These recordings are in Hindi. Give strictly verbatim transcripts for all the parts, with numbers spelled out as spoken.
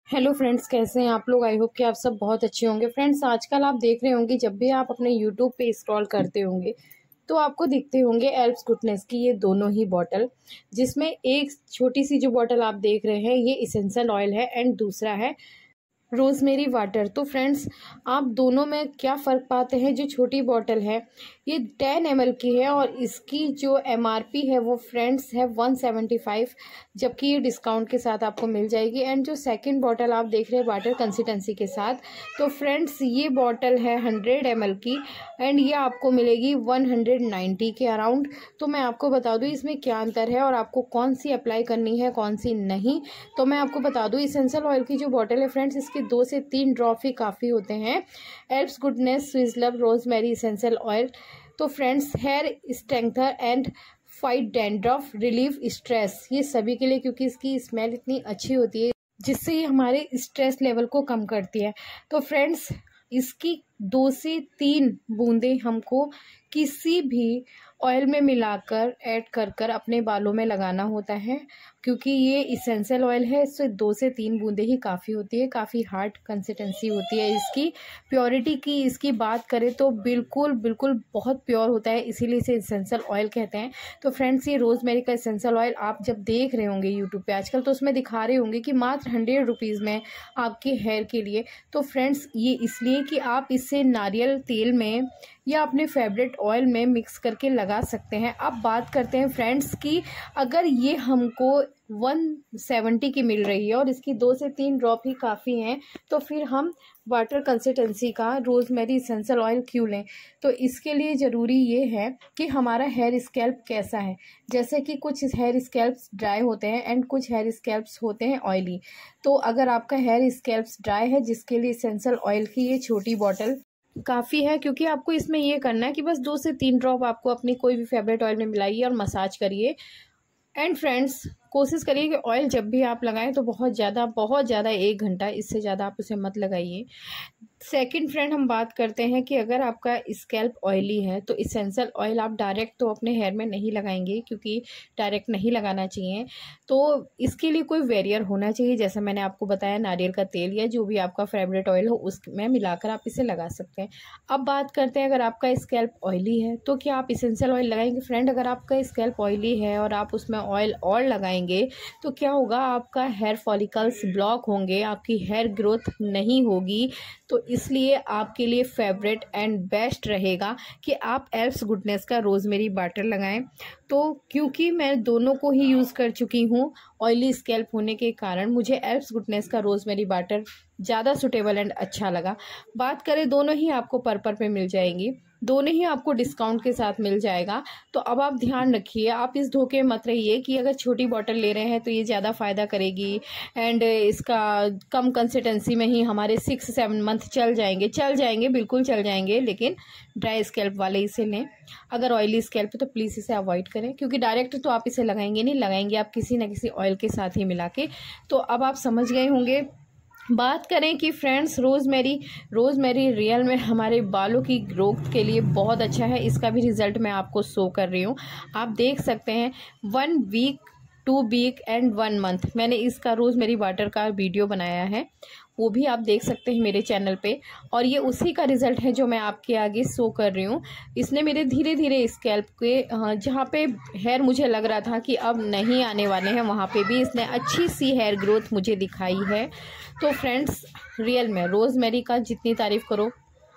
हेलो फ्रेंड्स, कैसे हैं आप लोग। आई होप कि आप सब बहुत अच्छे होंगे। फ्रेंड्स, आजकल आप देख रहे होंगे जब भी आप अपने यूट्यूब पे स्क्रॉल करते होंगे तो आपको दिखते होंगे एल्प्स गुडनेस की ये दोनों ही बॉटल, जिसमें एक छोटी सी जो बॉटल आप देख रहे हैं ये इसेंशियल ऑयल है एंड दूसरा है रोज़मेरी वाटर। तो फ्रेंड्स, आप दोनों में क्या फ़र्क पाते हैं। जो छोटी बॉटल है ये टेन एम एल की है और इसकी जो एम आर पी है वो फ्रेंड्स है वन सेवेंटी फाइव, जबकि ये डिस्काउंट के साथ आपको मिल जाएगी। एंड जो सेकंड बॉटल आप देख रहे हैं वाटर कंसिस्टेंसी के साथ, तो फ्रेंड्स ये बॉटल है हंड्रेड एम एल की एंड ये आपको मिलेगी वन हंड्रेड नाइन्टी के अराउंड। तो मैं आपको बता दूँ इसमें क्या अंतर है और आपको कौन सी अप्लाई करनी है कौन सी नहीं। तो मैं आपको बता दूँ, इसेंशियल ऑयल की जो बॉटल है फ्रेंड्स, इसके दो से तीन ड्रॉप ही काफ़ी होते हैं। एल्प्स गुडनेस स्विज़लव रोज़मेरी इसेंशियल ऑयल। तो friends, hair strengthen and fight dandruff, relief stress, ये सभी के लिए, क्योंकि इसकी स्मेल इतनी अच्छी होती है जिससे ये हमारे स्ट्रेस लेवल को कम करती है। तो फ्रेंड्स, इसकी दो से तीन बूंदें हमको किसी भी ऑयल में मिलाकर ऐड कर कर अपने बालों में लगाना होता है, क्योंकि ये इसेंशियल ऑयल है। इससे दो से तीन बूंदें ही काफ़ी होती है। काफ़ी हार्ड कंसिस्टेंसी होती है इसकी। प्योरिटी की इसकी बात करें तो बिल्कुल बिल्कुल बहुत प्योर होता है, इसीलिए इसे इसेंशियल ऑयल कहते हैं। तो फ्रेंड्स, ये रोज़मेरी का इसेंशियल ऑयल आप जब देख रहे होंगे यूट्यूब पे आजकल, तो उसमें दिखा रहे होंगे कि मात्र हंड्रेड रुपीज़ में आपके हेयर के लिए। तो फ्रेंड्स, ये इसलिए कि आप इसे नारियल तेल में या अपने फेवरेट ऑयल में मिक्स करके लगा सकते हैं। अब बात करते हैं फ्रेंड्स की, अगर ये हमको वन सेवेंटी की मिल रही है और इसकी दो से तीन ड्रॉप ही काफ़ी हैं, तो फिर हम वाटर कंसिस्टेंसी का रोज़मेरी इसेंशियल ऑयल क्यों लें। तो इसके लिए ज़रूरी ये है कि हमारा हेयर स्कैल्प कैसा है। जैसे कि कुछ हेयर स्कैल्प्स ड्राई होते हैं एंड कुछ हेयर स्कैल्प्स होते हैं ऑयली। तो अगर आपका हेयर स्कैल्प्स ड्राई है, जिसके लिए इसेंशियल ऑयल की ये छोटी बॉटल काफ़ी है, क्योंकि आपको इसमें ये करना है कि बस दो से तीन ड्रॉप आपको अपनी कोई भी फेवरेट ऑयल में मिलाइए और मसाज करिए। एंड फ्रेंड्स, कोशिश करिए कि ऑयल जब भी आप लगाएं तो बहुत ज़्यादा बहुत ज़्यादा एक घंटा, इससे ज़्यादा आप उसे मत लगाइए। सेकंड फ्रेंड, हम बात करते हैं कि अगर आपका स्कैल्प ऑयली है तो इसेंशियल ऑयल आप डायरेक्ट तो अपने हेयर में नहीं लगाएंगे, क्योंकि डायरेक्ट नहीं लगाना चाहिए। तो इसके लिए कोई वेरियर होना चाहिए, जैसे मैंने आपको बताया नारियल का तेल या जो भी आपका फेवरेट ऑयल हो उसमें मिलाकर आप इसे लगा सकते हैं। अब बात करते हैं, अगर आपका स्कैल्प ऑयली है तो क्या आप इसेंशियल ऑयल लगाएंगे। फ्रेंड, अगर आपका स्कैल्प ऑयली है और आप उसमें ऑयल और लगाएंगे तो क्या होगा, आपका हेयर फॉलिकल्स ब्लॉक होंगे, आपकी हेयर ग्रोथ नहीं होगी। तो इसलिए आपके लिए फेवरेट एंड बेस्ट रहेगा कि आप एल्प्स गुडनेस का रोज़मेरी वाटर लगाएं। तो क्योंकि मैं दोनों को ही यूज़ कर चुकी हूँ, ऑयली स्कैल्प होने के कारण मुझे एल्प्स गुडनेस का रोज़मेरी वाटर ज़्यादा सुटेबल एंड अच्छा लगा। बात करें, दोनों ही आपको पर्पल पे मिल जाएंगी, दोनों ही आपको डिस्काउंट के साथ मिल जाएगा। तो अब आप ध्यान रखिए, आप इस धोखे मत रहिए कि अगर छोटी बॉटल ले रहे हैं तो ये ज़्यादा फ़ायदा करेगी एंड इसका कम कंसिस्टेंसी में ही हमारे सिक्स सेवन मंथ चल जाएंगे। चल जाएंगे बिल्कुल चल जाएंगे, लेकिन ड्राई स्कैल्प वाले इसे लें। अगर ऑयली स्कैल्प है तो प्लीज़ इसे अवॉइड करें, क्योंकि डायरेक्ट तो आप इसे लगाएंगे नहीं, लगाएंगे आप किसी न किसी ऑयल के साथ ही मिला के। तो अब आप समझ गए होंगे। बात करें कि फ्रेंड्स, रोज़मेरी रोज़मेरी रियल में हमारे बालों की ग्रोथ के लिए बहुत अच्छा है। इसका भी रिज़ल्ट मैं आपको शो कर रही हूँ, आप देख सकते हैं। One week, two week and one month मैंने इसका रोज़मेरी वाटर का वीडियो बनाया है, वो भी आप देख सकते हैं मेरे चैनल पे। और ये उसी का रिज़ल्ट है जो मैं आपके आगे शो कर रही हूँ। इसने मेरे धीरे धीरे स्कैल्प के जहाँ पे हेयर मुझे लग रहा था कि अब नहीं आने वाले हैं, वहाँ पे भी इसने अच्छी सी हेयर ग्रोथ मुझे दिखाई है। तो फ्रेंड्स, रियल में रोज़मेरी का जितनी तारीफ़ करो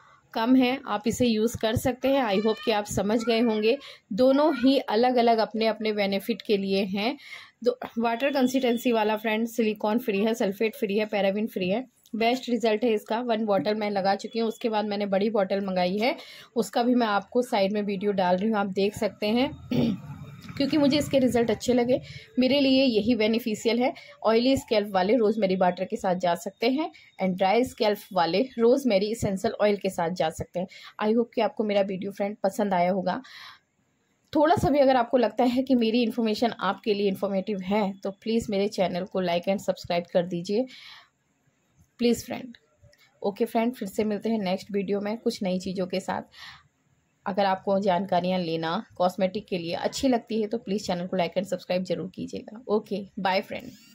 कम है, आप इसे यूज़ कर सकते हैं। आई होप कि आप समझ गए होंगे। दोनों ही अलग अलग अपने अपने बेनिफिट के लिए हैं। दो वाटर कंसिस्टेंसी वाला फ्रेंड सिलिकॉन फ्री है, सल्फेट फ्री है, पैराबिन फ्री है। बेस्ट रिजल्ट है इसका। वन बॉटल मैं लगा चुकी हूँ, उसके बाद मैंने बड़ी बॉटल मंगाई है, उसका भी मैं आपको साइड में वीडियो डाल रही हूँ, आप देख सकते हैं। क्योंकि मुझे इसके रिज़ल्ट अच्छे लगे, मेरे लिए यही बेनिफिशियल है। ऑयली स्कैल्प वाले रोज़मेरी वाटर के साथ जा सकते हैं एंड ड्राई स्कैल्प वाले रोज़मेरी इसेंशियल ऑयल के साथ जा सकते हैं। आई होप कि आपको मेरा वीडियो फ्रेंड पसंद आया होगा। थोड़ा सा भी अगर आपको लगता है कि मेरी इन्फॉर्मेशन आपके लिए इन्फॉर्मेटिव है तो प्लीज़ मेरे चैनल को लाइक एंड सब्सक्राइब कर दीजिए प्लीज़ फ्रेंड। ओके फ्रेंड, फिर से मिलते हैं नेक्स्ट वीडियो में कुछ नई चीज़ों के साथ। अगर आपको जानकारियाँ लेना कॉस्मेटिक के लिए अच्छी लगती है तो प्लीज़ चैनल को लाइक एंड सब्सक्राइब जरूर कीजिएगा। Okay, bye friend.